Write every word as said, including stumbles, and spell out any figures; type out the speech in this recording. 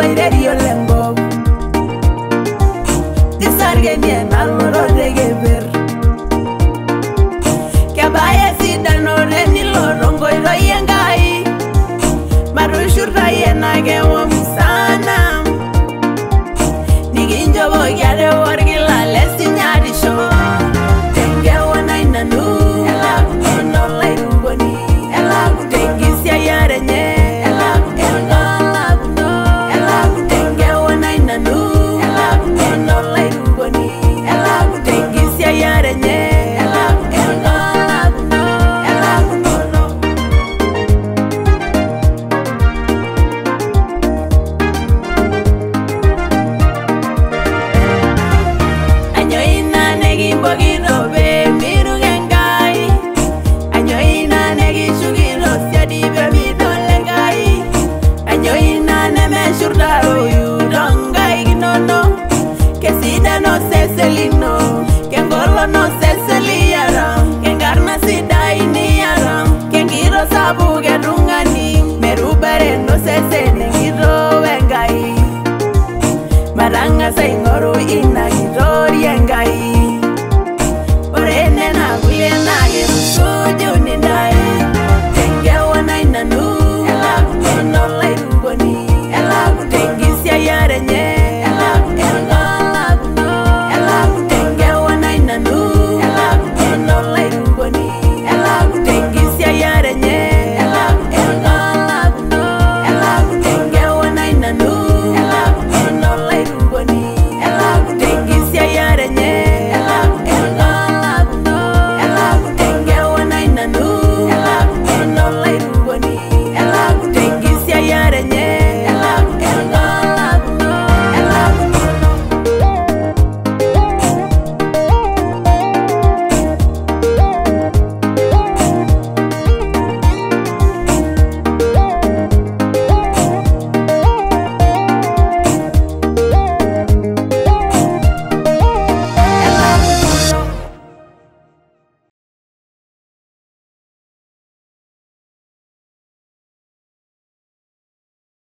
oloirerio lenkop isargenie naloro degeber kebaya sidanore niloro nkoitoi Enkai matushurtayie nakewom sana nikinchopoki ate orkila lesinyatisho tenkewon ai nanu elakunono olairukoni tenkisiai are nye Selino, que ngolo no se seliara, que engarna sidai niara, que ngiro sabu que rungani, merubere no se senengiro vengai, maranga se ingoro ina